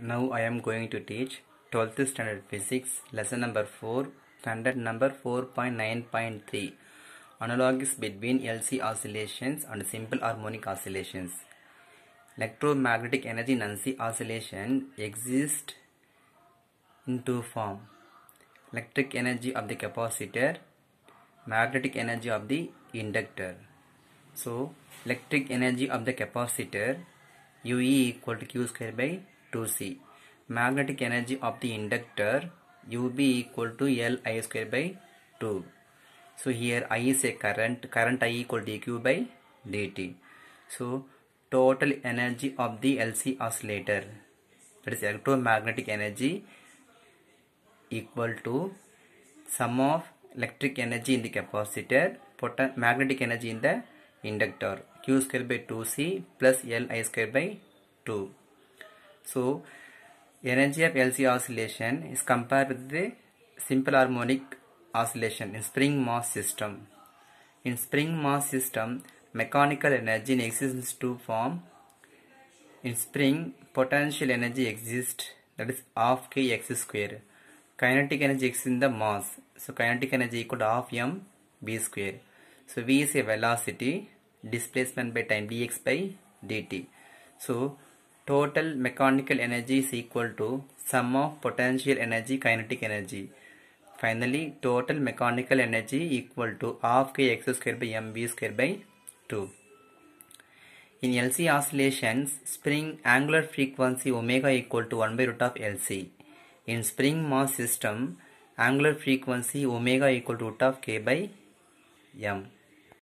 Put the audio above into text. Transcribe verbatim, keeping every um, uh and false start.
Now I am going to teach twelfth standard physics lesson number four, standard number four point nine point three, analogies between L C oscillations and simple harmonic oscillations. Electromagnetic energy in L C oscillation exists in two forms: electric energy of the capacitor, magnetic energy of the inductor. So electric energy of the capacitor U E equal to Q square by two C. Magnetic energy of the inductor U B equal to L I square by two. So here I is a current, current I equal to dQ by dt. So total energy of the L C oscillator, that is electromagnetic energy, equal to sum of electric energy in the capacitor, magnetic energy in the inductor, Q square by two C plus L I square by two. So energy of L C oscillation is compared with the simple harmonic oscillation in spring mass system. In spring mass system, mechanical energy exists in two forms. In spring, potential energy exists, that is half k x square. Kinetic energy exists in the mass, so kinetic energy equal to half m v square. So v is a velocity, displacement by time dx by dt. So total mechanical energy is equal to sum of potential energy, kinetic energy. Finally, total mechanical energy equal to half k x square by mv square by two. In L C oscillations, spring angular frequency omega equal to one by root of L C. In spring mass system, angular frequency omega equal to root of k by m.